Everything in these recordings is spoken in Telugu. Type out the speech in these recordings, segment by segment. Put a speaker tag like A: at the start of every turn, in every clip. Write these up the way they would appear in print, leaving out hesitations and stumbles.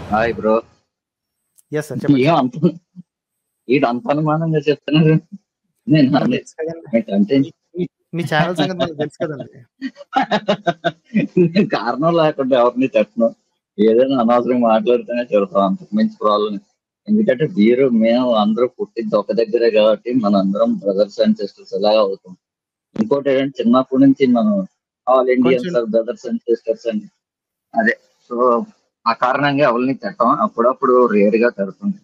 A: Hi bro.
B: ఎస్ సార్, చెప్పండి
A: ఏం
B: సార్.
A: అంత ఈడు అంత అనుమానంగా చెప్తున్నారు. నేను
B: మనకు
A: అదే
B: తెలుసు కదండి,
A: అంటే
B: మీ ఛానల్ సంగతి మనకు తెలుసు కదండి.
A: నేను కారణం లేకుండా ఎవరిని చెప్పను. ఏదైనా అనవసరంగా మాట్లాడితేనే చెడతాం, అంతకు మించి ప్రాబ్లం. ఎందుకంటే మేము అందరూ పుట్టింది ఒక దగ్గరే కాబట్టి మనందరం బ్రదర్స్ అండ్ సిస్టర్స్ ఎలాగా అవుతాం. ఇంకోటి ఏంటంటే చిన్నప్పటి నుంచి మనం ఆల్ ఇండియన్స్
B: కొంచెం
A: ఆర్ బ్రదర్స్ అండ్ సిస్టర్స్ అని అదే. సో ఆ కారణంగా ఎవరిని తిట్టం, అప్పుడప్పుడు రేర్ గా తిడుతుంది.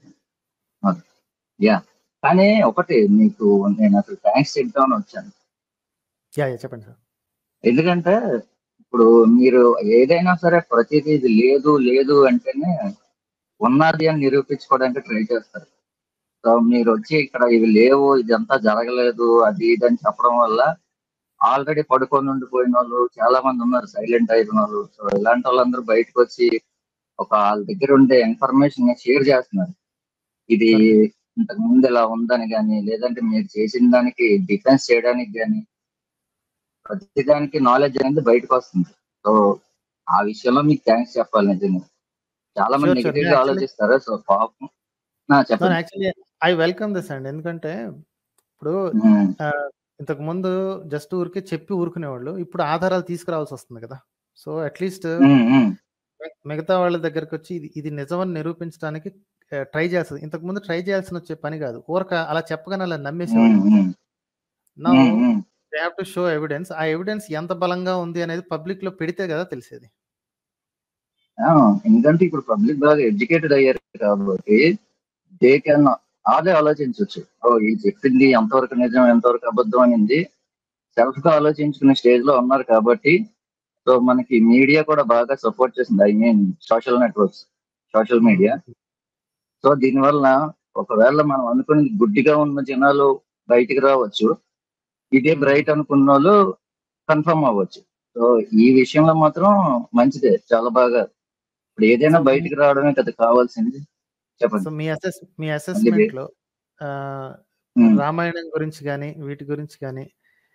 A: యా, కానీ ఒకటి మీకు నేను అసలు థ్యాంక్స్ చెప్తామని వచ్చాను.
B: యా యా చెప్పండి సార్.
A: ఎందుకంటే ఇప్పుడు మీరు ఏదైనా సరే ప్రతిదీ ఇది లేదు లేదు అంటేనే ఉన్నది అని నిరూపించుకోవడానికి ట్రై చేస్తారు. సో మీరు వచ్చి ఇక్కడ ఇవి లేవు, ఇదంతా జరగలేదు, అది ఇది అని చెప్పడం వల్ల ఆల్రెడీ పడుకొని ఉండిపోయిన వాళ్ళు చాలా మంది ఉన్నారు, సైలెంట్ అయిపోయిన వాళ్ళు. సో ఇలాంటి వాళ్ళందరూ బయటకు వచ్చి ఒక వాళ్ళ దగ్గర ఉండే ఇన్ఫర్మేషన్ షేర్ చేస్తున్నారు. ఇది
B: కరెక్ట్.
A: ఇంతకు ముందు ఇలా ఉందని కానీ, లేదంటే మీరు చేసిన దానికి డిఫెన్స్ చేయడానికి కానీ, ప్రతిదానికి నాలెడ్జ్ అనేది బయటకు వస్తుంది. సో ఆ విషయంలో మీకు థ్యాంక్స్ చెప్పాలి నిజంగా. చాలా మంది
B: షూర్ షూర్.
A: నెగిటివ్ గా ఆలోచిస్తారు. సో పాపం. చెప్పండి.
B: యాక్చువల్లీ ఐ వెల్కమ్ దిస్ అండి. ఎందుకంటే ఇప్పుడు
A: ఉమ్,
B: ఇంతకు ముందు జస్ట్ ఊరికే చెప్పి ఊరుకునేవాళ్ళు, ఇప్పుడు ఆధారాలు తీసుకురావాల్సి వస్తుంది కదా. సో అట్లీస్ట్
A: ఉమ్, ఉమ్,
B: మిగతా వాళ్ళ దగ్గరకు వచ్చి ఇది ఇది నిజమని నిరూపించడానికి ట్రై చేస్తుంది. ఇంతకు ముందు ట్రై చేయాల్సిన వచ్చే పని కాదు, ఊరక అలా చెప్పగానే అలా నమ్మేసేవాళ్ళు
A: ఉమ్,
B: అంతే.
A: Um,
B: now
A: um, um.
B: They have to show evidence. ఆ ఎవిడెన్స్ ఎంత బలంగా ఉంది అనేది పబ్లిక్ లో పెడితే కదా తెలిసేది.
A: ఆ, ఎందుకంటే ఇప్పుడు పబ్లిక్ బాగా ఎడ్యుకేటెడ్ అయ్యారు కాబట్టి దే కెన్ అదే ఆలోచించవచ్చు. ఓ ఈ చెప్పింది ఎంతవరకు నిజం ఎంతవరకు అబద్ధం అనేది సెల్ఫ్ గా ఆలోచించుకునే స్టేజ్ లో ఉన్నారు కాబట్టి. సో మనకి మీడియా కూడా బాగా సపోర్ట్ చేసింది. I mean social networks, social media. So దీనివల్ల ఒకవేళ మనం అనుకుని గుడ్డిగా ఉన్న జనాలు బయటికి రావచ్చు, ఇదే బ్రైట్ అనుకున్న వాళ్ళు కన్ఫర్మ్ అవ్వచ్చు. సో ఈ విషయంలో మాత్రం మంచిదే, చాలా బాగా. ఇప్పుడు ఏదైనా
B: సో
A: బయటికి రావడమే కదా కావాల్సింది. చెప్పండి.
B: సో మీ
A: మళ్ళీ
B: అసెస్మెంట్ లో ఆ,
A: ఉమ్,
B: రామాయణం గురించి కానీ వీటి గురించి కానీ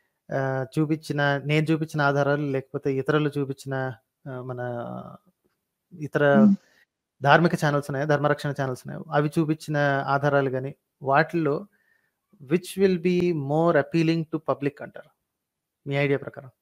B: నేను చూపించిన ఆధారాలు, లేకపోతే ఇతరులు చూపించిన మన ఇతర
A: ఉమ్.
B: ధార్మిక ఛానల్స్ ఉన్నాయి, ధర్మరక్షణ ఛానల్స్ ఉన్నాయి, అవి చూపించిన ఆధారాలు కానీ వాటిల్లో which will be more appealing to public అంటారు మీ ఐడియా ప్రకారం?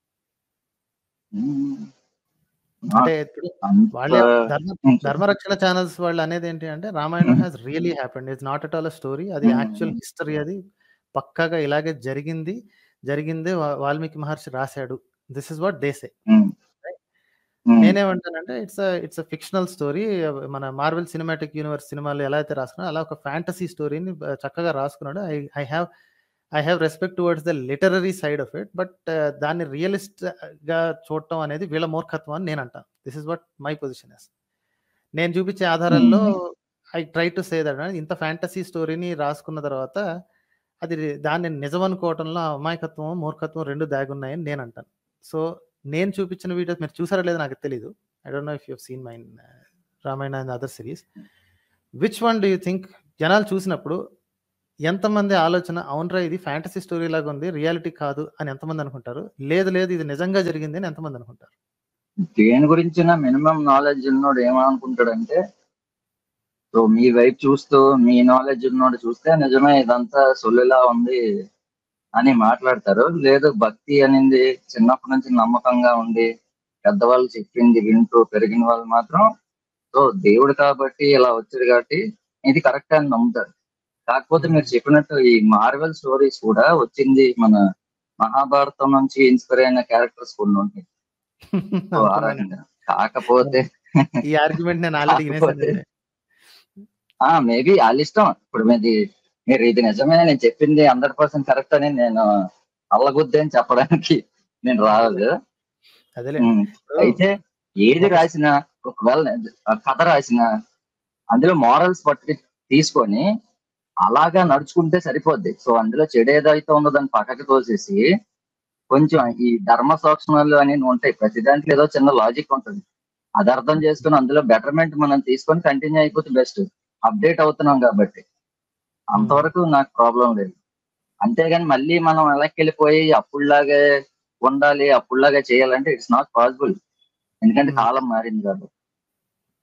A: ఉమ్.
B: అంటే
A: నాకు
B: ఇప్పుడు
A: అంత
B: వాళ్ళే
A: చెప్పండి.
B: ధర్మరక్షణ ఛానల్స్ వాళ్ళు అనేది ఏంటి అంటే, Ramayanam has really happened, it's not at all story, అది యాక్చువల్ హిస్టరీ, అది పక్కాగా ఇలాగే జరిగిందే వాల్మీకి మహర్షి రాశాడు. This is what they say. నేనేమంటానంటే ఇట్స్ ఫిక్షనల్ స్టోరీ. మన మార్వెల్ సినిమాటిక్ యూనివర్స్ సినిమాలు ఎలా అయితే రాసుకున్నా అలా ఒక ఫ్యాంటసీ స్టోరీని చక్కగా రాసుకున్నాడు. I have respect towards the literary side of it, but దాన్ని రియలిస్ట్ గా చూడటం అనేది వీళ్ళ మూర్ఖత్వం అని నేను అంటాను. This is what my position is. నేను చూపించే ఆధారాల్లో I try to say that ఇంత ఫ్యాంటసీ స్టోరీని రాసుకున్న తర్వాత అది దాన్ని నిజం అనుకోవటంలో అమాయకత్వం మూర్ఖత్వం రెండు దాగున్నాయని నేను అంటాను. సో నేను చూపించిన వీడియోస్ మీరు చూసారో లేదో నాకు తెలియదు. I don't know if you seen my Ramayana and other series. Which one do you think జనాలు చూసినప్పుడు ఎంతమంది ఆలోచన అవునరా ఇది ఫ్యాంటసీ స్టోరీ లాగా ఉంది, రియాలిటీ కాదు అని ఎంతమంది అనుకుంటారు? లేదు లేదు ఇది నిజంగా జరిగింది అని ఎంతమంది అనుకుంటారు?
A: దేని గురించిన మినిమం నాలెడ్జ్ ఉన్నోడు ఏమనుకుంటాడంటే, సో మీ వైపు చూస్తూ మీ నాలెడ్జ్ ఉన్నోడు చూస్తే నిజమే ఇదంతా సొల్లులా ఉంది అని మాట్లాడతారు. లేదు భక్తి అనేది చిన్నప్పటి నుంచి నమ్మకంగా ఉండి పెద్దవాళ్ళు చెప్పింది వింటూ పెరిగిన వాళ్ళు మాత్రం సో దేవుడు కాబట్టి ఇలా వచ్చాడు కాబట్టి ఇది కరెక్ట్ అని నమ్ముతారు. కాకపోతే మీరు చెప్పినట్టు ఈ మార్వెల్ స్టోరీస్ కూడా వచ్చింది మన మహాభారతం నుంచి ఇన్స్పైర్ అయిన క్యారెక్టర్స్ కొన్ని ఉంటాయి. సో ఆ
B: అనుకున్నాను.
A: రకంగా కాకపోతే
B: ఈ ఆర్గ్యుమెంట్ నేను ఆల్రెడీ
A: కాకపోతే
B: వినేసానండి.
A: మేబీ వాళ్ళ ఇష్టం. ఇప్పుడు మీరు ఇది నిజమే నేను చెప్పింది 100% కరెక్ట్ అని నేను అల్లగుద్ది అని చెప్పడానికి నేను రాదు.
B: అదేలేండి.
A: అయితే ఏది రాసినా ఒకవేళ కథ రాసినా అందులో మారల్స్ పట్టి తీసుకొని అలాగా నడుచుకుంటే సరిపోద్ది. సో అందులో చెడు ఏదైతే ఉందో దాన్ని పక్కకి తోసేసి కొంచెం ఈ ధర్మ సూక్ష్మాలు అనేవి ఉంటాయి. ప్రతి దాంట్లో ఏదో చిన్న లాజిక్ ఉంటుంది. అది అర్థం చేసుకుని అందులో బెటర్మెంట్ మనం తీసుకొని కంటిన్యూ అయిపోతే బెస్ట్. అప్డేట్ అవుతున్నాం కాబట్టి అంతవరకు నాకు ప్రాబ్లం లేదు. అంతేగాని మళ్ళీ మనం వెనక్కి వెళ్ళిపోయి అప్పుడులాగే ఉండాలి, అప్పుడులాగా చేయాలంటే ఇట్స్ నాట్ పాసిబుల్. ఎందుకంటే కాలం మారింది కాబట్టి.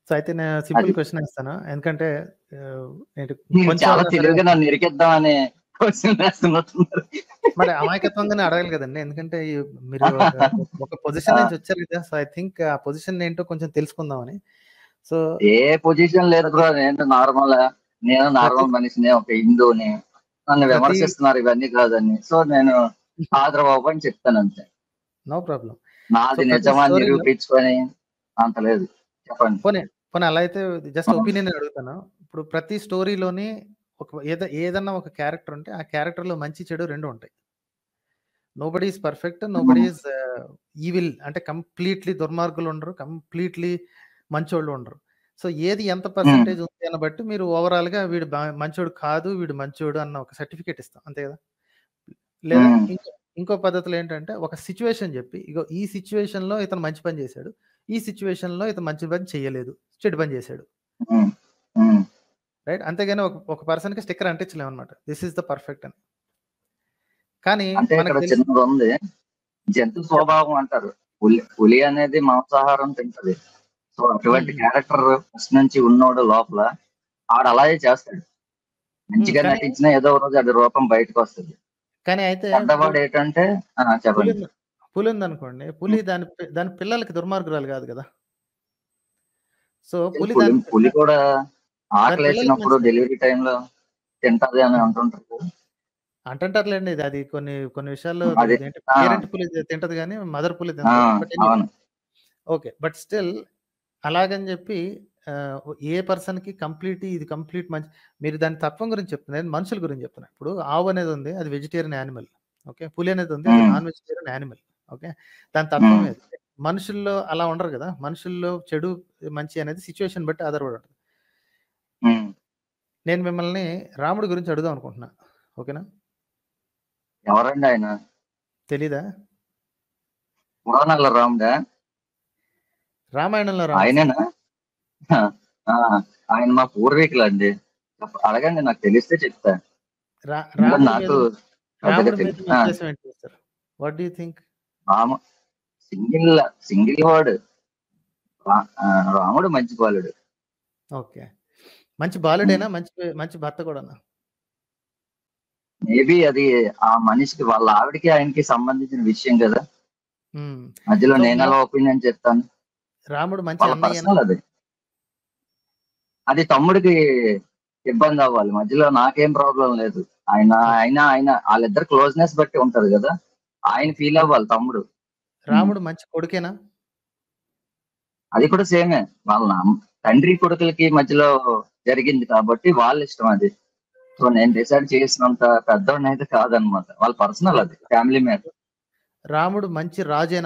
B: సో అయితే నేను సింపుల్
A: అది
B: క్వశ్చన్ ఇస్తాను, ఎందుకంటే ఏంటి
A: మీరు
B: కొంచెం
A: చాలా
B: అయినా సరే
A: తెలివిగా నన్ను ఇరికిద్దామని క్వశ్చన్ వేస్తున్నట్టున్నారు.
B: మరి అమాయకత్వంగానే అడగాలి కదండి, ఎందుకంటే మీరు ఒక పొజిషన్
A: ఆ,
B: నుంచి వచ్చారు కదా. సో ఐ థింక్ ఆ పొజిషన్ ఏంటో కొంచెం తెలుసుకుందామని. సో
A: ఏ పొజిషన్ లేదు
B: ప్రతి
A: బ్రో. నేను
B: ప్రతి
A: నార్మల్ మనిషిని, ఒక హిందూని. నన్ను
B: ప్రతి
A: విమర్శిస్తున్నారు ఇవన్నీ కాదని. సో నేను ఆదరబాబు అని చెప్తాను అంతే.
B: No problem. సో
A: నాది
B: ప్రతి
A: నిజమని
B: స్టోరీలో
A: నిరూపించుకొని అంత లేదు. చెప్పండి.
B: పోనీ పోనీ అలా అయితే జస్ట్
A: ఆ,
B: ఒపీనియన్ అడుగుతాను. ఇప్పుడు ప్రతి స్టోరీలోని ఏదన్నా ఒక క్యారెక్టర్ ఉంటే, ఆ క్యారెక్టర్ లో మంచి చెడు రెండు ఉంటాయి. Nobody is perfect, nobody is evil. అంటే కంప్లీట్లీ దుర్మార్గులు ఉండరు, కంప్లీట్లీ మంచోళ్ళు ఉండరు. సో ఏది ఎంత
A: ఉమ్,
B: పర్సెంటేజ్ ఉంది అని బట్టి మీరు ఓవరాల్ గా వీడు మంచోడు కాదు, వీడు మంచోడు అన్న ఒక సర్టిఫికేట్ ఇస్తాం, అంతే కదా. లేదా
A: ఉమ్,
B: ఇంకో పద్ధతిలో ఏంటంటే ఒక సిచ్యువేషన్ చెప్పి, ఇగో ఈ సిచ్యువేషన్ లో ఇతను మంచి పని చేశాడు, ఈ సిచ్యువేషన్ లో ఇతను మంచి పని చేయలేదు, చెడు పని చేశాడు,
A: ఉమ్, ఉమ్.
B: రైట్. అంతేగాని ఒక పర్సన్ కి స్టిక్కర్ అంటించలేము అనమాట, దిస్ ఇస్ ద పర్ఫెక్ట్ అని. కానీ
A: అంటే ఇక్కడ
B: మనకు తెలిసి
A: చిన్నది ఉంది. జంతు
B: చెప్పండి.
A: స్వభావం అంటారు. పులి అనేది మాంసాహారం తింటది. సో అటువంటి క్యారెక్టర్ ఫస్ట్ నుంచి ఉన్నోడు లోపల ఆడు అలాగే చేస్తాడు. మంచిగా
B: కానీ
A: నటించినా ఏదో ఒక రోజు అది రూపం బయటకు వస్తుంది.
B: కానీ అయితే ఇప్పుడు
A: పెద్దవాడు ఏంటంటే
B: పులి
A: చెప్పండి.
B: ఉంది పులి ఉందనుకోండి, పులి దాని పిల్లలకి దుర్మార్గురాలు కాదు కదా. సో పులి
A: పులి పులి కూడా
B: దాని
A: ఆకలి
B: పిల్లలకి
A: వేసినప్పుడు
B: మంచిది.
A: డెలివరీ టైంలో తింటది అని అంటుంటారు కదా.
B: అంటుంటారులేండి, అది కొన్ని కొన్ని విషయాల్లో
A: అది
B: ఏంటి,
A: ఆ,
B: పేరెంట్ పులి తింటది కానీ మదర్ పులి
A: ఆ,
B: తినదు. బట్ ఎనీవే,
A: అవును.
B: ఓకే. బట్ స్టిల్ అలాగని చెప్పి ఏ పర్సన్ కి ఇది కంప్లీట్ మంచి, మీరు దాని తత్వం గురించి చెప్తున్నారు, నేను మనుషుల గురించి చెప్తున్నా. ఇప్పుడు ఆవు అనేది ఉంది, అది వెజిటేరియన్ యానిమల్. ఓకే. పులి అనేది ఉంది, అది
A: um,
B: non vegetarian animal. Okay. దాని తత్వం
A: ఉమ్,
B: ఏది. మనుషుల్లో అలా ఉండరు కదా. మనుషుల్లో చెడు మంచి అనేది సిచ్యువేషన్ బట్టి ఆధారపడి ఉంటుంది.
A: ఉమ్.
B: నేను మిమ్మల్ని రాముడి గురించి అడుగుదాం అనుకుంటున్నా, ఓకేనా.
A: ఎవరండి ఆయన?
B: తెలీదా?
A: పురాణాల రాముడా?
B: రామాయణంలో రాముడు సార్.
A: ఆయనేనా? ఆ, ఆ, ఆయన మా పూర్వీకులు అండి. అడగండి, నాకు తెలిస్తే చెప్తా. ఇంకా
B: రాముడి మీద
A: నాకు పెద్దగా
B: రాముడి మీద
A: తెలియదు.
B: మీ ఉద్దేశం ఏంటి sir? What do you think?
A: Single single word. రాముడు మంచి బాలుడు.
B: ఓకే. మంచి బాలుడేనా? మంచి మంచి భర్త కూడానా?
A: మేబీ అది ఆ మనిషికి, వాళ్ళ ఆవిడకి ఆయనకి సంబంధించిన విషయం కదా.
B: హ్మ్.
A: మధ్యలో
B: సో
A: నేను ఎలా ఒపీనియన్ చెప్తాను?
B: రాముడు మంచి
A: వాళ్ళ
B: అన్నయ్యనా?
A: పర్సనల్ అది. అది తమ్ముడికి ఇబ్బంది అవ్వాలి, మధ్యలో నాకేం ప్రాబ్లం లేదు. ఆయన
B: ఓకే.
A: ఆయన ఆయన వాళ్ళిద్దరు క్లోజ్నెస్ బట్టి ఉంటది కదా. ఆయన
B: ఓకే.
A: ఫీల్ అవ్వాలి తమ్ముడు.
B: రాముడు మంచి కొడుకేనా?
A: అది కూడా సేమే. వాళ్ళ తండ్రి కొడుకులకి మధ్యలో జరిగింది కాబట్టి వాళ్ళ ఇష్టం అది. So
B: okay.
A: నేను డిసైడ్ చేసినంత పెద్దవాడిని అయితే కాదనమాట. వాళ్ళ పర్సనల్,
B: రా
A: అది ఫ్యామిలీ మ్యాటర్.
B: రాముడు మంచి రాజేనా?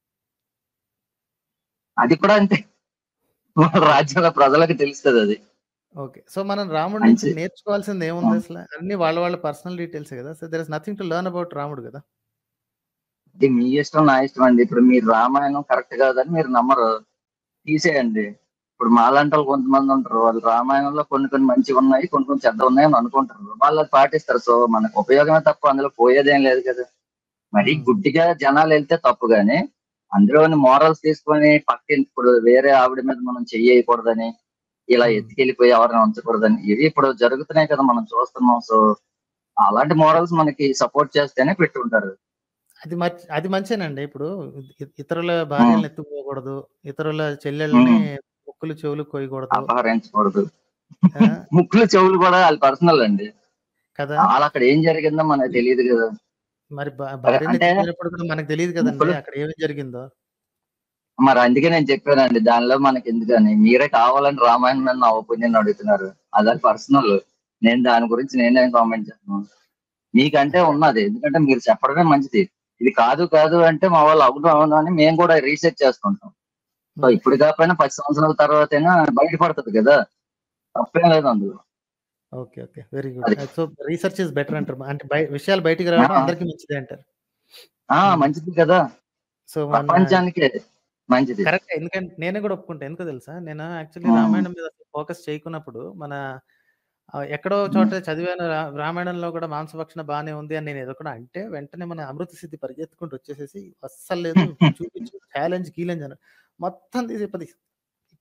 A: అది కూడా అంతే. వాళ్ళ
B: ఓకే.
A: రాజ్యంలో ప్రజలకు తెలుస్తుంది అది.
B: ఓకే. సో మనం రాముడి నుంచి
A: మంచి
B: నేర్చుకోవాల్సింది
A: ఆ,
B: ఏముంది అసల? అన్ని వాళ్ళ పర్సనల్ డీటెయిల్సే కదా. So there is nothing to learn about రాముడు కదా.
A: ఇది మీ ఇష్టం నా ఇష్టం అండి. ఇప్పుడు మీరు రామాయణం కరెక్ట్ కాదని మీరు నమ్మరు, తీసేయండి. ఇప్పుడు మాలాంటి వాళ్ళు కొంతమంది ఉంటారు, వాళ్ళు రామాయణంలో కొన్ని కొన్ని మంచిగా ఉన్నాయి, కొన్ని కొన్ని చెడ్డ ఉన్నాయి అని అనుకుంటారు, వాళ్ళు అది పాటిస్తారు. సో మనకు ఉపయోగమే తప్ప అందులో పోయేదేం లేదు కదా. మరి
B: హ్మ్.
A: గుడ్డిగా జనాలు వెళ్తే తప్పు, కానీ అందులోని మోరల్స్ తీసుకొని పక్కన ఇప్పుడు వేరే ఆవిడ మీద మనం చెయ్యకూడదని, ఇలా
B: హ్మ్.
A: ఎత్తుకెళ్ళిపోయి ఎవరిని ఉంచకూడదని, ఇవి ఇప్పుడు జరుగుతున్నాయి కదా, మనం చూస్తున్నాం. సో అలాంటి మోరల్స్ మనకి సపోర్ట్ చేస్తేనే పెట్టుంటారు.
B: అది మంచేనండి. ఇప్పుడు ఇతరుల
A: ఉమ్,
B: భార్యలను ఎత్తుకుపోకూడదు, ఇతరుల చెల్లెళ్ళని
A: ఉమ్,
B: ముక్కులు చెవులు కోయకూడదు.
A: అపహరించకూడదు.
B: ఆ!
A: ముక్కులు చెవులు కూడా వాళ్ళ పర్సనల్ అండి.
B: కదా.
A: వాళ్ళు అక్కడ ఏం జరిగిందో మనకు తెలియదు కదా.
B: మరి భార్యని
A: అంటే
B: ఎత్తుకుపోయినప్పుడు కూడా మనకు తెలియదు కదండీ
A: ముక్కులు,
B: అక్కడ ఏమి జరిగిందో.
A: మరి అందుకే నేను చెప్పానండి, దానిలో మనకి ఎందుకని. మీరే కావాలని రామాయణం మీద నా ఒపీనియన్ అడుగుతున్నారు. అదే పర్సనల్. నేను దాని గురించి నేనేం కామెంట్ చేస్తాను. మీకంటే
B: అంటే
A: ఉన్నది, ఎందుకంటే మీరు చెప్పడమే మంచిది. ఇది కాదు కాదు అంటే మా వాళ్ళు అవును అవును అని మేము కూడా రీసెర్చ్ చేసుకుంటాం. సో
B: హ్మ్.
A: ఇప్పుడు కాకపోయినా 10 సంవత్సరాల తర్వాత అయినా బయటపడుతుంది కదా. తప్పేం లేదు అందులో.
B: ఓకే. ఓకే. Very good.
A: అది
B: సో రిసర్చ్ ఈస్ బెటర్ అంటారు. అంటే విషయాలు బయటికి రావడం
A: ఆ,
B: అందరికీ మంచిదే అంటారు.
A: ఆ,
B: హ్మ్.
A: మంచిది కదా.
B: సో
A: ప్రపంచానికే మంచిది.
B: కరెక్టే. ఎందుకంటే నేను కూడా ఒప్పుకుంటా. ఎందుకో తెలుసా? నేను యాక్చువల్లీ
A: ఉమ్,
B: రామాయణం మీద ఫోకస్ చేయకున్నప్పుడు ఎక్కడో చోట
A: ఉమ్,
B: చదివాను, రామాయణంలో కూడా మాంసభక్షణ బానే ఉంది అని నేను ఎదుర్కొన్నా. అంటే వెంటనే మన అమృత సిద్ధి పరిగెత్తుకుంటూ వచ్చేసేసి అస్సలు లేదు, చూపించు, ఛాలెంజ్, గీలెంజ్ అని మొత్తం తీసి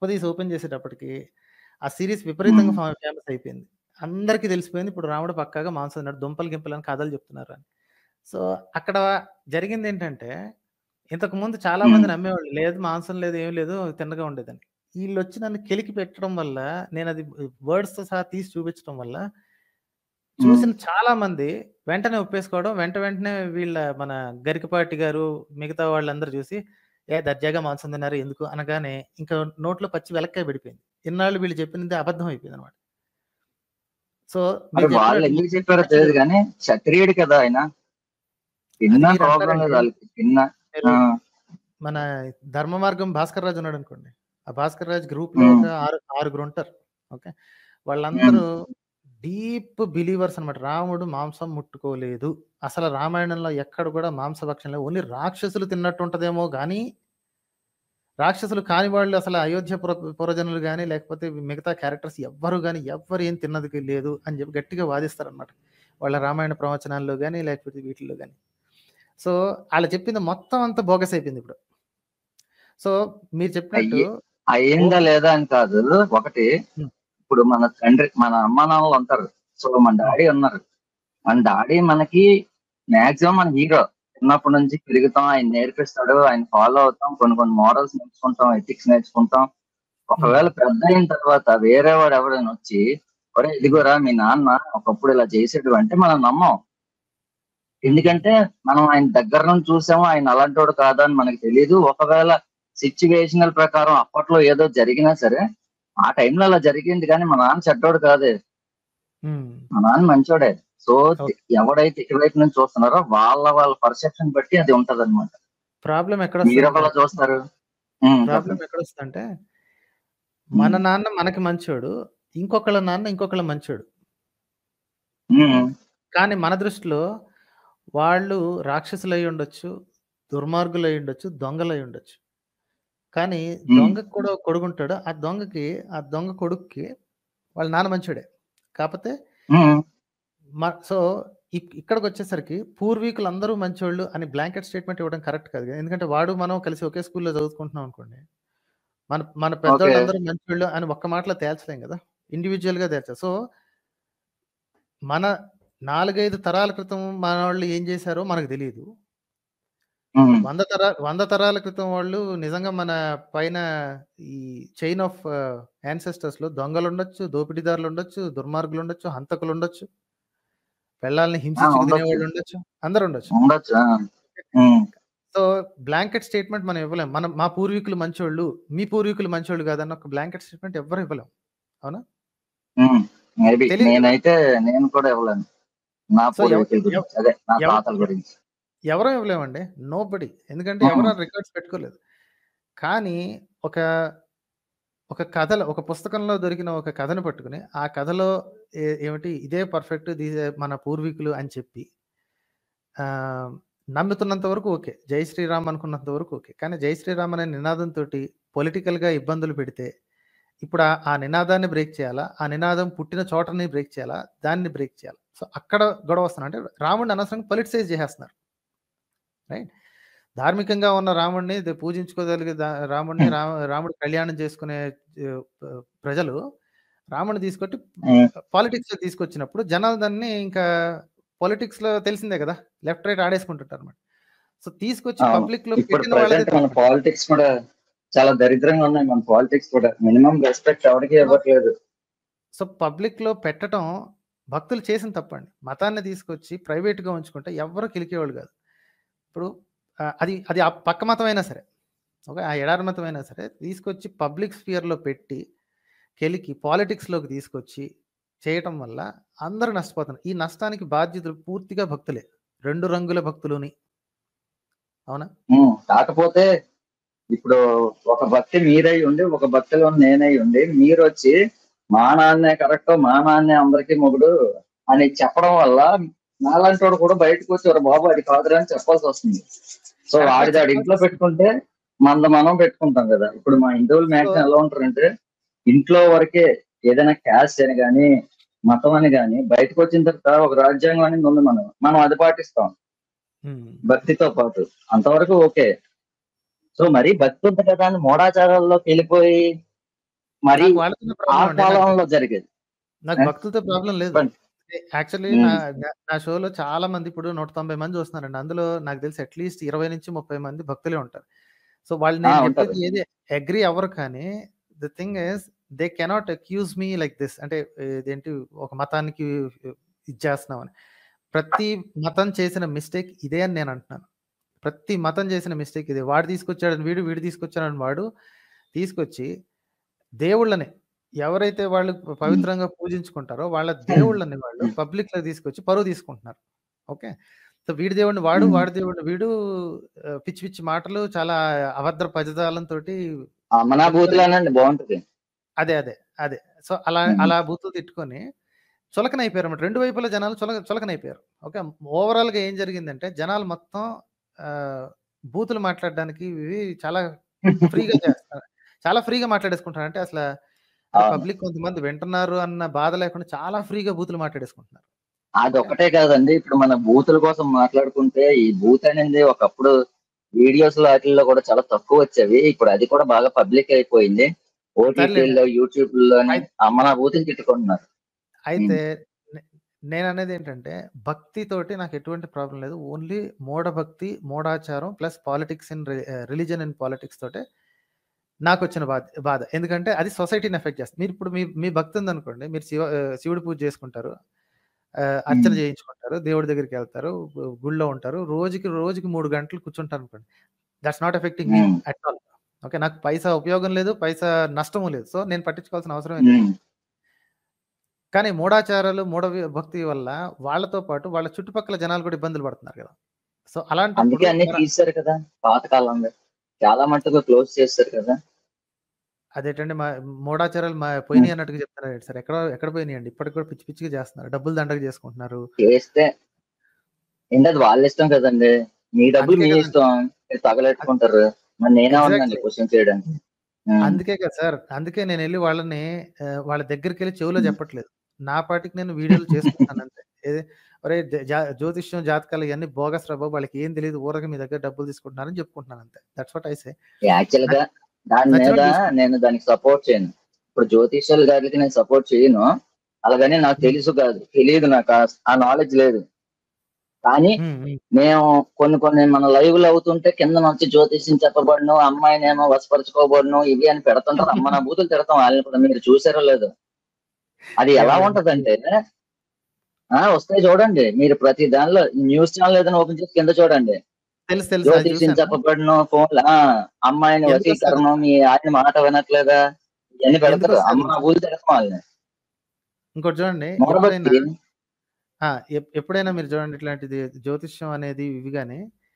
B: కొంపదీసి ఓపెన్ చేసేటప్పటికి ఆ సీరీస్ విపరీతంగా ఫేమస్ అయిపోయింది. అందరికీ తెలిసిపోయింది ఇప్పుడు రాముడు పక్కాగా మాంసం తిన్నాడు. దుంపలు గింపలు అని కథలు చెప్తున్నారు అని. సో, అక్కడ జరిగిందేంటంటే ఇంతకుముందు చాలా మంది నమ్మేవాళ్ళు. లేదు మాంసం లేదు, ఏం లేదు తిన్నగా ఉండేదని. ఈళ్ళొచ్చి నన్ను కెలికి పెట్టడం వల్ల నేనది వర్డ్స్‌తో సహా తీసి చూపించడం వల్ల చూసిన చాలా మంది వెంటనే ఒప్పేసుకోవడం. వెంటనే మన గరికపాటి గారు, మిగతా వాళ్ళందరూ చూసి దర్జాగా మాంసం తిన్నారు ఎందుకు అనగానే ఇంకా నోట్లో పచ్చి వెలక్కాయ పడిపోయింది. ఇన్నాళ్ళు వీళ్ళు చెప్పింది అబద్ధం అయిపోయిందనమాట. సో,
A: మరి
B: మీరు
A: వాళ్ళు
B: చెప్పినట్టు
A: ఎందుకు చెప్పారో తెలియదు కానీ క్షత్రియుడు కదా ఆయన.
B: అది
A: తిన్నా
B: మీరు
A: ప్రాబ్లం లేదు
B: అంటారండి.
A: వాళ్ళకి. తిన్నా
B: మీరు మన ధర్మ మార్గం భాస్కర్ రాజు ఉన్నాడనుకోండి. ఆ భాస్కర్ రాజ్ గ్రూప్‌లో ఒక 6 ఉంటారు. ఓకే. వాళ్ళందరూ డీప్ బిలీవర్స్ అన్నమాట. రాముడు మాంసం ముట్టుకోలేదు. అసలు రామాయణంలో ఎక్కడ కూడా మాంసభక్షం లేదు. ఓన్లీ రాక్షసులు తిన్నట్టు ఉంటదేమో గానీ, రాక్షసులు కాని వాళ్ళు అసలు అయోధ్య పురజనులు గాని, లేకపోతే మిగతా క్యారెక్టర్స్ ఎవ్వరు ఏం తిన్నది లేదు అని చెప్పి గట్టిగా వాదిస్తారన్నమాట. వాళ్ళ రామాయణ ప్రవచనాల్లో గాని, లేకపోతే వీటిల్లో గాని. సో, ఆళ్ళు చెప్పింది మొత్తం అంతా బోగస్ అయిపోయింది ఇప్పుడు. సో, మీరు చెప్పినట్టు
A: అయ్యిందా లేదా అని కాదు. ఒకటి ఇప్పుడు మన తండ్రి, మన అమ్మ నాన్నలు అంటారు. సో మన డాడీ ఉన్నారు. మన డాడీ మనకి మాక్సిమం మన హీరో. చిన్నప్పటి నుంచి పెరుగుతాం, ఆయన నేర్పిస్తాడు, ఆయన ఫాలో అవుతాం, కొన్ని మోడల్స్ నేర్చుకుంటాం, ఎథిక్స్ నేర్చుకుంటాం. ఒకవేళ పెద్ద అయిన తర్వాత వేరే వాడు ఎవరైనా వచ్చి ఒరే ఇదిగోరా మీ నాన్న ఒకప్పుడు ఇలా చేసాడు అంటే మనం నమ్మం. ఎందుకంటే మనం ఆయన దగ్గర నుంచి చూసాము, ఆయన అలాంటోడు కాదా అని మనకి తెలియదు. ఒకవేళ సిచ్యువేషనల్ ప్రకారం అప్పట్లో ఏదో జరిగినా సరే ఆ టైంలో అలా జరిగింది, కానీ మా నాన్న చెడ్డోడు కాదే, మా నాన్న మంచోడే. సో ఎవడైతే ఇటువైపు నుంచి చూస్తున్నారో వాళ్ళ పర్సెప్షన్ బట్టి అది ఉంటది అనమాట.
B: ప్రాబ్లం ఎక్కడ
A: మీరు ఒకలా చూస్తారు.
B: ప్రాబ్లం ఎక్కడొస్తుందంటే మన నాన్న మనకి మంచోడు, ఇంకొకళ్ళ నాన్న ఇంకొకళ్ళ మంచోడు. కానీ మన దృష్టిలో వాళ్ళు రాక్షసులై ఉండొచ్చు, దుర్మార్గులై ఉండొచ్చు, దొంగలై ఉండొచ్చు. కానీ దొంగకి కూడా ఒక కొడుకుంటాడు. ఆ దొంగ కొడుక్కి వాళ్ళ నాన్న మంచోడే. కాపోతే సో, ఇక్కడికొచ్చేసరికి పూర్వీకులందరూ మంచోళ్ళు అని బ్లాంకెట్ స్టేట్మెంట్ ఇవ్వడం కరెక్ట్ కాదు. ఎందుకంటే వాడు మనం కలిసి ఒకే స్కూల్‌లో చదువుకుంటున్నాం అనుకోండి. మన పెద్దోళ్ళందరూ మంచోళ్ళు అని ఒక్క మాటలో తేల్చలేం కదా! ఇండివిడ్యువల్‌గా తేల్చాలి. సో, మన 4, 5 తరాల క్రితం మనోళ్ళు ఏం చేశారో మనకు తెలీదు. 100 తరాల క్రితం వాళ్ళు నిజంగా మన పైన ఈ చైన్ ఆఫ్ యాన్సెస్టర్స్‌లో దొంగలుండొచ్చు, దోపిడీదారులుండొచ్చు, దుర్మార్గులుండొచ్చు, హంతకులుండొచ్చు, పెళ్ళాల్ని హింసించి తినేవాళ్ళు ఉండొచ్చు, అందరూ ఉండొచ్చు. సో, బ్లాంకెట్ స్టేట్మెంట్ మనం ఇవ్వలేం. మా పూర్వీకులు మంచోళ్ళు, మీ పూర్వీకులు మంచోళ్ళు కాదన్న ఒక బ్లాంకెట్ స్టేట్మెంట్ ఎవ్వరు ఇవ్వలేం. అవునా?
A: నేనైతే నేను కూడా ఇవ్వలేను. నా పూర్వీకుల గురించి, అదే నా తాతల గురించి
B: ఎవరో ఇవ్వలేమండి. నోబడీ. ఎందుకంటే ఎవరు రికార్డ్స్ పెట్టుకోలేదు. కానీ ఒక కథలో, ఒక పుస్తకంలో దొరికిన ఒక కథను పట్టుకుని ఆ కథలో ఏమిటి ఇదే పర్ఫెక్ట్, మన పూర్వీకులు అని చెప్పి నమ్ముతున్నంత వరకు ఓకే. జై శ్రీరామ్ అనుకున్నంత వరకు ఓకే. కానీ జై శ్రీరామ్ అనే నినాదంతోటి పొలిటికల్‌గా ఇబ్బందులు పెడితే ఇప్పుడు ఆ నినాదాన్ని బ్రేక్ చేయాలా? ఆ నినాదం పుట్టిన చోటని బ్రేక్ చేయాలా? దాన్ని బ్రేక్ చేయాలా? సో, అక్కడ గొడవ వస్తున్నా. అంటే రాముడిని అనవసరంగా పొలిటిసైజ్ చేసేస్తున్నారు. రైట్. ధార్మికంగా ఉన్న రాముడిని పూజించుకోగలిగే రాముడిని రాముడి కళ్యాణం చేసుకునే ప్రజలు రాముడిని తీసుకొచ్చి పాలిటిక్స్‌లో తీసుకొచ్చినప్పుడు జనాలు దాన్ని ఇంకా పాలిటిక్స్‌లో తెలిసిందే కదా! లెఫ్ట్ రైట్ ఆడేసుకుంటుంటారు అన్నమాట. సో, తీసుకొచ్చి పబ్లిక్‌లో పెట్టిన వాళ్ళదే
A: మన పాలిటిక్స్ కూడా చాలా దరిద్రంగా ఉన్నాయి. మన పాలిటిక్స్ కూడా మినిమం రెస్పెక్ట్ ఎవరికి ఇవ్వట్లేదు.
B: సో, పబ్లిక్‌లో పెట్టడం భక్తులు చేసిన తప్పండి. మతాన్ని తీసుకొచ్చి ప్రైవేట్‌గా ఉంచుకుంటే ఎవ్వరు కిలికేవాళ్ళు కాదు. ఇప్పుడు అది ఆ పక్క మతం అయినా సరే, ఓకే, ఆ ఎడారి మతం అయినా సరే తీసుకొచ్చి పబ్లిక్ స్ఫియర్‌లో పెట్టి కెలికి పాలిటిక్స్‌లోకి తీసుకొచ్చి చేయటం వల్ల అందరూ నష్టపోతున్నారు. ఈ నష్టానికి బాధ్యతలు పూర్తిగా భక్తులే. 2 రంగుల భక్తులుని. అవునా?
A: కాకపోతే ఇప్పుడు ఒక భక్తి మీరై ఉండి, ఒక భక్తిలో నేనై ఉండి, మీరు వచ్చి మా నాన్నే కరెక్ట్, మా నాన్నే అందరికీ మొగుడు అని చెప్పడం వల్ల నాలాంటి వాడు కూడా బయటకు వచ్చి బాబు అది కాదురా అని చెప్పాల్సి వస్తుంది. సో వాడిది ఇంట్లో పెట్టుకుంటే మనం పెట్టుకుంటాం కదా. ఇప్పుడు మా హిందువులు మ్యాక్సిమం ఎలా ఉంటారంటే ఇంట్లో వరకే ఏదైనా క్యాస్ట్ అని కానీ మతం అని కానీ బయటకు వచ్చిన తర్వాత ఒక రాజ్యాంగం అనేది ఉంది, మనం అది పాటిస్తాం భక్తితో పాటు, అంతవరకు ఓకే. సో మరి భక్తి ఉంది కదా అని మూఢాచారాల్లోకి వెళ్ళిపోయి మరి
B: నాకు వాళ్ళతోనే
A: ఆ
B: ప్రాబ్లం అండి.
A: కాలంలో జరిగేది.
B: నాకు భక్తులతో ప్రాబ్లం లేదు.
A: చెప్పండి.
B: యాక్చువల్లీ నా
A: ఉమ్,
B: నా నా షోలో చాలా మంది ఇప్పుడు 190 మంది చూస్తున్నారండి. అందులో నాకు తెలిసి అట్‌లీస్ట్ 20-30 మంది భక్తులే ఉంటారు. సో, వాళ్ళు నేను
A: ఉంటారు.
B: చెప్పేది ఏది అగ్రీ అవ్వరు కానీ, the thing is they cannot accuse me like this. అంటే ఇదేంటి ఒక మతానికి ఇది చేస్తున్నామని. ప్రతి మతం చేసిన మిస్టేక్ ఇదే అని నేను అంటున్నాను. ప్రతి మతం చేసిన మిస్టేక్ ఇదే. వాడు తీసుకొచ్చాడని వీడు, వీడు తీసుకొచ్చాడని వాడు తీసుకొచ్చి దేవుళ్ళని ఎవరైతే వాళ్ళు పవిత్రంగా పూజించుకుంటారో వాళ్ళ దేవుళ్ళని వాళ్ళు పబ్లిక్‌లో తీసుకొచ్చి పరువు తీసుకుంటున్నారు. ఓకే. సో, వీడి దేవుడిని వాడు,
A: ఉమ్.
B: వాడి దేవుడిని వీడు పిచ్చి పిచ్చి మాటలు చాలా అభద్ర పదజాలంతోటి చెప్తారు.
A: అమనాభూతులనండి బాగుంటది.
B: అదే. అదే. అదే. సో, అలా
A: ఉమ్,
B: అలా బూతులు తిట్టుకొని చులకనైపోయారన్నమాట. 2 వైపుల జనాలు చులకనైపోయారు. ఓకే. ఓవరాల్‌గా ఏం జరిగిందంటే జనాలు మొత్తం బూతులు మాట్లాడడానికి ఇవి చాలా ఫ్రీగా చేస్తారు. చాలా ఫ్రీగా మాట్లాడేసుకుంటారు. అంటే అంటే
A: అవును.
B: పబ్లిక్ కొంతమంది వింటున్నారు అన్న బాధ లేకుండా చాలా ఫ్రీగా బూతులు మాట్లాడేసుకుంటున్నారు. ఓకే.
A: అదొక్కటే కాదండి. ఇప్పుడు మన బూతుల కోసం మాట్లాడుకుంటే, ఈ బూత్ అనేది ఒకప్పుడు వీడియోస్‌లో ఆటిల్లో కూడా చాలా తక్కువొచ్చేవి. ఇప్పుడు అది కూడా బాగా పబ్లిక్ అయిపోయింది.
B: సర్లేండి.
A: ఓటీటీల్లో, యూట్యూబ్‌లోని
B: అయి
A: అమ్మనా బూతులు తిట్టుకుంటున్నారు.
B: అయితే
A: హ్మ్.
B: నే నేననేదేంటంటే భక్తితోటి నాకు ఎటువంటి ప్రాబ్లమ్ లేదు. ఓన్లీ మూఢభక్తి, మూఢాచారం plus politics religion and politics తోటే నాకొచ్చిన బాధ. ఎందుకంటే అది సొసైటీని ఎఫెక్ట్ చేస్తుంది. మీరిప్పుడు మీ మీ భక్తి ఉందనుకోండి. మీరు శివుడి పూజ చేసుకుంటారు. అర్చన
A: హ్మ్.
B: చేయించుకుంటారు. దేవుడి దగ్గరికెళ్తారు. గుడిలో ఉంటారు. రోజుకి 3 గంటలు కూర్చుంటారనుకోండి. That's not affecting me
A: hmm.
B: At all. Okay. నాకు పైసా ఉపయోగం లేదు. పైసా నష్టము లేదు. సో, నేను పట్టించుకోవాల్సిన అవసరమే లేదు.
A: హ్మ్.
B: కానీ మూఢాచారాలు, భక్తి వల్ల వాళ్ళతో పాటు వాళ్ళ చుట్టుపక్కల జనాలు కూడా ఇబ్బందులు పడుతున్నారు గదా! సో,
A: అందుకే
B: అలాంటప్పుడు
A: అన్నీ తీసేశారు కదా! పాత కాలంలో. చాలా మట్టుకు క్లోజ్ చేసేశారు కదా!
B: అదేంటండి మూఢాచారాలు
A: హ్మ్.
B: పోయినాయి అన్నట్టుగా చెప్తున్నారేంటి సార్? ఎక్కడ పోయినాయండి? ఇప్పటికి కూడా పిచ్చి పిచ్చిగా చేస్తున్నారు. డబ్బులు దండగ చేసుకుంటున్నారు.
A: చేస్తే ఏంటది వాళ్ళ ఇష్టం కదండీ! మీ డబ్బులు
B: అందుకే
A: మీ
B: కదండీ!
A: ఇష్టం. మీరు
B: అద్
A: తగలెట్టుకుంటారు. మరి నేనేమన్నానండి
B: ఎగ్జాక్ట్‌లీ.
A: క్వెషన్ చేయడానికి. హ్మ్.
B: అందుకే కదా సార్! అందుకే నేనెళ్లి వాళ్ళని వాళ్ళ దగ్గరికెళ్లి చెవిలో
A: హ్మ్.
B: చెప్పట్లేదు. నా పాటికి నేను వీడియోలు చేసుకుంటున్నానంతే. ఏది ఒరేయ్! జ్యోతిష్యం, జాతకాలు ఇయన్నీ బోగస్ రా బాబు! వాళ్ళకేం తెలీదు. ఊరక మీ దగ్గర డబ్బులు తీసుకుంటున్నారని చెప్పుకుంటున్నానంతే. That's what I say.
A: యాక్చువల్‌గా
B: నచ్
A: దాని మీద
B: నచ్చినోళ్ళు చూసుకోండి.
A: నేను దానికి సపోర్ట్ చేయను. ఇప్పుడు జ్యోతిష్యుల గారికి నేను సపోర్ట్ చేయను. అలాగని నాకు
B: హ్మ్.
A: తెలుసు కాదు. తెలీదు నాకు ఆ నాలెడ్జ్ లేదు. కానీ
B: హ్మ్. హ్మ్.
A: మేము కొన్ని మన లైవ్‌లు అవుతుంటే కిందనొచ్చి జ్యోతిష్యం చెప్పబడును, అమ్మాయినేమో వశపరుచుకోబడును ఇవి అని పెడుతుంటారు. అమ్మ నా బూతులు తిడతాం ఆళ్ళని కూడా మీరు చూసారో లేదో. అది ఎలా
B: ఏమోలెండి.
A: ఉంటదంటే వస్తాయి చూడండి. మీరు ప్రతి దానిలో న్యూస్ ఛానెల్ ఏదైనా ఓపెన్ చేసి కింద చూడండి.
B: తెలుసు. అది
A: జ్యోతిష్యం
B: చూసాను.
A: చెప్పబడును ఫోన్‌లో అమ్మాయిని
B: ఎందుకొస్తాయి
A: వశీకరణం,
B: తెలుసా?
A: మీ ఆయన మాట వినట్లేదా? ఇయన్నీ పెడతారు.
B: ఎందుకొస్తాయో
A: అమ్మ నా
B: తెలుసా?
A: బూతులు తిడతాం ఆళ్ళని.
B: ఇంకోటి చూడండి. ఎప్పుడైనా
A: మూఢభక్తి.
B: ఆ! ఎప్పుడైనా మీరు చూడండి ఇట్లాంటిది జ్యోతిష్యం అనేది ఇవి గాని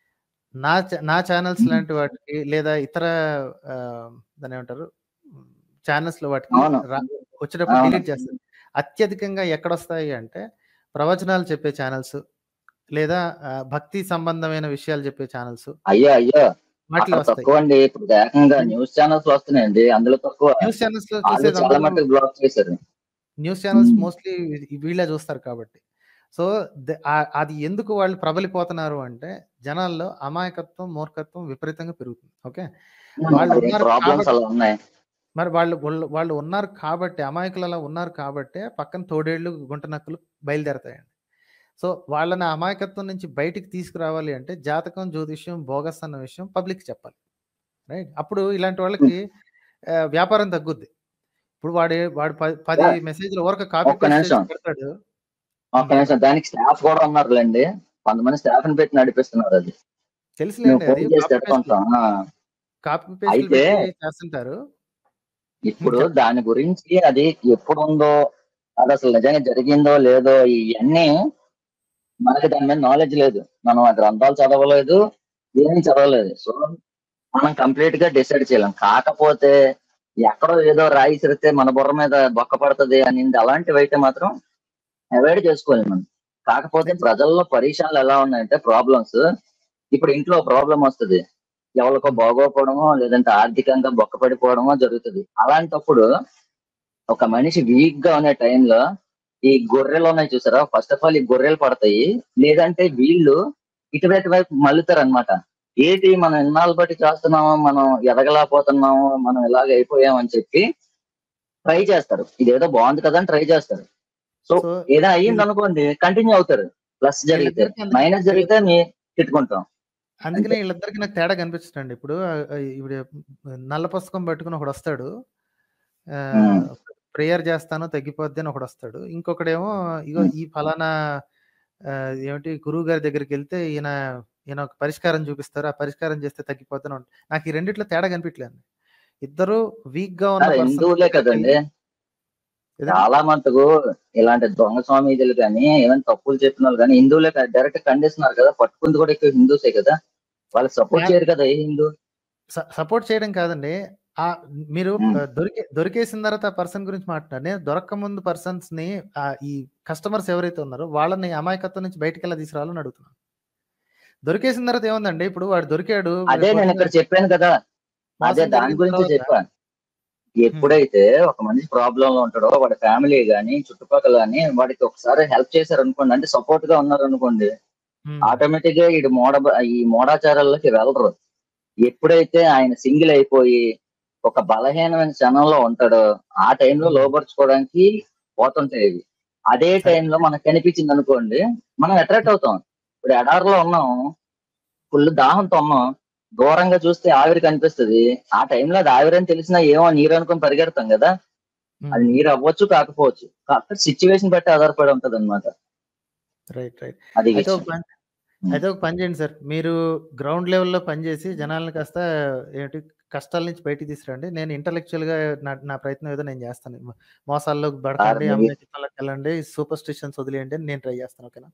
B: నా ఛానెల్స్
A: హ్మ్.
B: లాంటి వాటికి లేదా ఇతర దాన్నేమంటారు? హ్మ్. ఛానెల్స్‌లో వాటికి
A: అవును.
B: రా వచ్చేటప్పుడు
A: అవును.
B: డిలీట్ చేస్తాను. అత్యధికంగా ఎక్కడొస్తాయి అంటే ప్రవచనాలు చెప్పే ఛానెల్స్ లేదా భక్తి సంబంధమైన విషయాలు చెప్పే ఛానెల్స్
A: అయ్యో!
B: వాటిలో
A: అక్కడ
B: వస్తాయి.
A: తక్కువండి. ఇప్పుడు ఏకంగా
B: న్యూ
A: న్యూస్ ఛానెల్స్ వస్తున్నాయండి. అందులో తక్కువ.
B: న్యూస్ ఛానెల్స్‌లో
A: ఆళ్ళు
B: చూసేది
A: చాలా
B: అందరూ
A: మట్టుకు బ్లాక్ చేశారు.
B: న్యూస్ ఛానెల్స్
A: హ్మ్.
B: మోస్ట్‌లీ వీళ్ళే చూస్తారు కాబట్టి. సో, అది ఎందుకు వాళ్ళు ప్రబలిపోతున్నారు అంటే, జనాల్లో అమాయకత్వం, మూర్ఖత్వం విపరీతంగా పెరుగుతుంది. ఓకే.
A: మరి
B: వాళ్ళున్నారు
A: ప్రాబ్లమ్స్
B: కాబట్టి
A: అలా ఉన్నాయి.
B: మరి వాళ్ళు ఉన్నారు కాబట్టే, అమాయకులు అలా ఉన్నారు కాబట్టే, పక్కన తోడేళ్ళు, గుంట నక్కలు బయలుదేరతాయండి. సో, వాళ్ళని అమాయకత్వం నుంచి బయటికి తీసుకురావాలి అంటే, జాతకం, జ్యోతిష్యం, బోగస్ అన్న విషయం పబ్లిక్‌కి చెప్పాలి. రైట్. అప్పుడు ఇలాంటి
A: హ్మ్.
B: వాళ్ళకి వ్యాపారం తగ్గుద్ది. ఇప్పుడు వాడు 10
A: యాహ్!
B: మెసేజ్‌లు ఊరక కాపీ
A: ఒక్క
B: పేస్ట్ చేసి
A: నిమిషం.
B: పెడతాడు.
A: ఒక్క నిమిషం.
B: చెప్పండి.
A: దానికి స్టాఫ్ కూడా ఉన్నారులెండి. కొంతమంది స్టాఫ్‌ని పెట్టి నడిపిస్తున్నారది. మేము
B: తెలుసులేండి అది
A: ఫోన్ చేసి
B: కాపీ పేస్ట్‌లు.
A: తిడుతుంటాం.
B: కాపీ పేస్ట్‌లు
A: అయితే
B: పెట్టి చేస్తుంటారు.
A: ఇప్పుడు
B: చెప్పండి.
A: దాని గురించి అది ఎప్పుడుందో, అదసలు నిజంగా జరిగిందో లేదో ఇయన్నీ మనకి దాని మీద నాలెడ్జ్ లేదు. మనం ఆ గ్రంథాలు చదవలేదు. ఏమి చదవలేదు. సో, మనం కంప్లీట్‌గా డిసైడ్ చేయలేం. కాకపోతే ఎక్కడో ఏదో రాయి ఇసిరితే మన బుర్ర మీద బొక్క పడతది అనింది అలాంటివైతే మాత్రం అవాయిడ్ చేసుకోవాలి మనం. కాకపోతే
B: ఎగ్జాక్ట్.
A: ప్రజల్లో పరేషాన్లు ఎలా ఉన్నాయంటే ప్రాబ్లమ్స్ ఇప్పుడు ఇంట్లో ప్రాబ్లమ్ వస్తది. ఎవరికో
B: హ్మ్.
A: బాగోకపోవడమో, లేదంటే ఆర్థికంగా బొక్క పడిపోవడమో జరుగుతది. అలాంటప్పుడు ఒక మనిషి వీక్‌గా ఉన్న టైంలో ఈ గొర్రెలున్నాయి చూసారా? ఫస్ట్ ఆఫ్ ఆల్ ఈ గొర్రెలు పడతాయి. లేదంటే వీళ్ళు ఇటువైపు వైపు మళ్ళుతారనమాట. ఏటి మనం ఇన్నాళ్ళు బట్టి చేస్తున్నాము, మనం ఎదగలేకపోతున్నాము, మనం ఇలాగ అయిపోయాం అని చెప్పి ట్రై చేస్తారు, ఇదేదో బాగుంది కదా అని ట్రై చేస్తారు. సో
B: సో
A: ఏదో అయ్యింది అనుకోండి కంటిన్యూ అవుతారు, ప్లస్ జరిగితే.
B: వీళ్ళిద్దరికి
A: మైనస్ జరిగితే తిట్టుకుంటాం
B: అందుకనే
A: అంతే.
B: వీళ్ళిద్దరికి నాకు తేడా కనిపిస్తుంది. ఇప్పుడు ఇప్పుడు నల్ల పుస్తకం పట్టుకుని ఒకడు వస్తాడు, ప్రేయర్ చేస్తాను తగ్గిపోద్ది అని ఒకడు వస్తాడు. ఇంకొకడేమో ఇగో ఈ ఫలానా ఏమిటి గురువు గారి దగ్గరికి వెళ్తే ఈయన ఈయన ఒక పరిష్కారం చూపిస్తారు, ఆ పరిష్కారం చేస్తే తగ్గిపోతాను. నాకు ఈ రెండిట్లో తేడా కనిపించలేదు. ఇద్దరు వీక్ గా ఉన్న
A: హిందువులే కదండి చాలా మటుకు ఇలాంటి దొంగ స్వామీజీలు కానీ ఏమైనా తప్పులు చెప్పిన వాళ్ళు కానీ హిందువులే డైరెక్ట్ ఖండిస్తున్నారు కదా, పట్టుకుంది కూడా ఎక్కువ హిందూసే కదా, వాళ్ళు సపోర్ట్ చేయరు కదా ఏ హిందూ.
B: సపోర్ట్ చేయడం కాదండి, మీరు దొరికేసిన తర్వాత ఆ పర్సన్ గురించి మాట్లాడారు. నేను దొరక్క ముందు పర్సన్స్ ని ఈ కస్టమర్స్ ఎవరైతే ఉన్నారో వాళ్ళని అమాయకత్వం నుంచి బయటకు ఎలా తీసుకురావాలని అడుగుతున్నాను. దొరికేసిన తర్వాత ఏముందండి, ఇప్పుడు వాడు దొరికాడు,
A: అదే నేను ఇక్కడ చెప్పాను కదా, అదే దాని గురించి చెప్పాను. ఎప్పుడైతే ఒక మనిషి ప్రాబ్లం లో ఉంటాడో వాడి ఫ్యామిలీ గానీ చుట్టుపక్కల గానీ వాడికి ఒకసారి హెల్ప్ చేశారు అనుకోండి, అంటే సపోర్ట్ గా ఉన్నారు అనుకోండి, ఆటోమేటిక్ గా ఈ మూఢాచారాల్లోకి వెళ్ళరు. ఎప్పుడైతే ఆయన సింగిల్ అయిపోయి ఒక బలహీనమైన క్షణంలో ఉంటాడో ఆ టైంలో లోపరుచుకోవడానికి పోతుంటాయి ఇవి. అదే టైంలో మనకు కనిపించింది అనుకోండి మనం అట్రాక్ట్ అవుతాం. ఇప్పుడు ఎడారిలో ఉన్నాం, ఫుల్ దాహంతో ఉన్నాం, దూరంగా చూస్తే ఆవిరి కనిపిస్తుంది, ఆ టైంలో అది ఆవిరి అని తెలిసినా ఏమో నీరు అనుకుని పరిగెడతాం కదా, అది నీరు అవ్వచ్చు కాకపోవచ్చు, కాకపోతే సిచ్యువేషన్ బట్టి ఆధారపడి ఉంటది అనమాట.
B: Right right. అయితే ఒక పని చేయండి సార్, మీరు గ్రౌండ్ లెవెల్లో పనిచేసి జనాలను కాస్త ఏంటి కష్టాల నుంచి బయటికి తీసుకురండి. నేను ఇంటలెక్చువల్ గా నా ప్రయత్నం ఏదో నేను చేస్తాను. మోసాల్లో పడకండి, అమ్మాయికి వెళ్ళండి, సూపర్ స్టిషన్స్ వదిలేయండి అని నేను ట్రై చేస్తాను. ఓకేనా?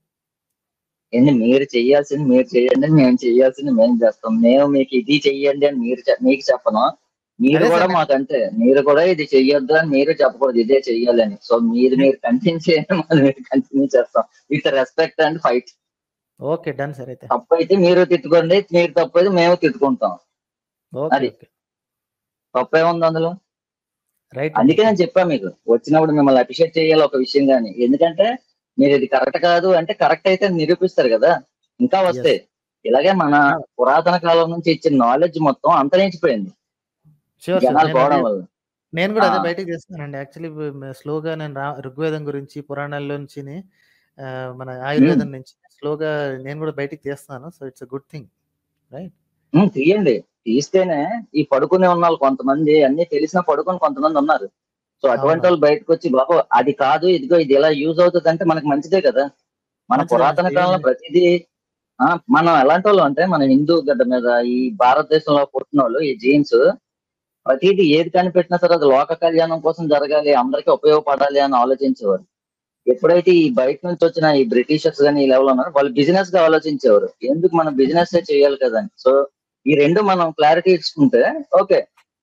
A: మీరు చెయ్యాల్సింది మీరు చెయ్యండి, మేము చెయ్యాల్సింది మేము చేస్తాం. మేము మీకు ఇది చెయ్యండి అని మీకు చెప్పను, మీరు కూడా మాకంటే మీరు కూడా ఇది చెయ్యొద్దు అని మీరు చెప్పకూడదు, ఇదే చెయ్యాలని. సో మీరు కంటిన్యూ చేయండి, మీరు కంటిన్యూ చేస్తాం with respect and fight.
B: Okay done sir. అయితే
A: తప్పు అయితే మీరు తిట్టుకోండి, మీరు తప్పు అయితే మేము తిట్టుకుంటాం. అది తప్పేముంది అందులో? అందుకే నేను చెప్పా మీకు వచ్చినప్పుడు మిమ్మల్ని అప్రిషియేట్ చేయాలి ఒక విషయం కానీ, ఎందుకంటే మీరు ఇది కరెక్ట్ కాదు అంటే కరెక్ట్ అయితే నిరూపిస్తారు కదా, ఇంకా వస్తే. ఇలాగే మన పురాతన కాలం నుంచి ఇచ్చిన నాలెడ్జ్ మొత్తం అంతరించిపోయింది జనాలు పోవడం వల్ల.
B: నేను కూడా అదే బయటకు చేస్తానండి. యాక్చువల్లీ స్లోగా నేను ఋగ్వేదం గురించి, పురాణాల్లో నుంచి, మన ఆయుర్వేదం నుంచి స్లోగా నేను కూడా బయటికి తీస్తాను. So it's good thing, right?
A: తీయండి, తీస్తేనే ఈ పడుకునే ఉన్న కొంతమంది అన్ని తెలిసినా పడుకుని కొంతమంది ఉన్నారు. సో అటువంటి వాళ్ళు బయటకు వచ్చి బాబు అది కాదు ఇదిగో ఇది ఎలా యూజ్ అవుతుంది అంటే మనకు మంచిదే కదా. మన పురాతన కాలంలో ప్రతిదీ మనం ఎలాంటి వాళ్ళు అంటే మన హిందూ గడ్డ మీద ఈ భారతదేశంలో పుట్టిన వాళ్ళు ఈ జీన్స్ ప్రతిదీ ఏది కనిపెట్టినా సరే అది లోక కళ్యాణం కోసం జరగాలి, అందరికీ ఉపయోగపడాలి అని ఆలోచించేవారు. ఎప్పుడైతే ఈ బయట నుంచి వచ్చిన ఈ బ్రిటిషర్స్ కానీ ఈ లెవెల్ ఉన్నారో వాళ్ళు బిజినెస్ గా ఆలోచించేవారు, ఎందుకు మనం బిజినెస్ చేయాలి కదా. సో ఈ రెండు మనం క్లారిటీ ఇచ్చుకుంటే ఓకే,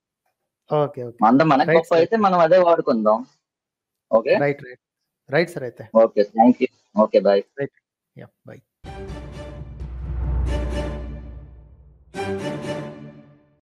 A: మనకు గొప్ప అయితే మనం అదే వాడుకుందాం. Okay
B: right right right sir. అయితే
A: okay, thank you. Okay, bye.
B: By.